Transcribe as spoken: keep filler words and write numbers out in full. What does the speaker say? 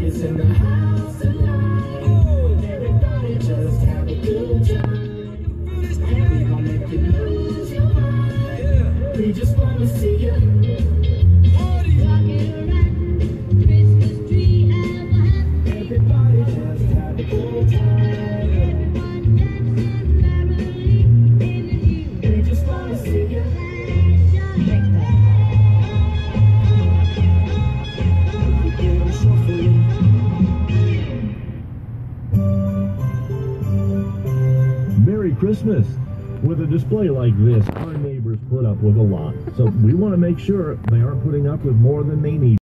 Everybody's in the house tonight. Oh. Everybody just have a good time. And we gon' make you lose your mind. Yeah. We just wanna see you party. Rockin' around Christmas tree and what happens. Everybody just have a good time. Everyone dancing merrily in the new. We just wanna see you. Shake that. Merry Christmas! With a display like this, our neighbors put up with a lot, so we want to make sure they aren't putting up with more than they need.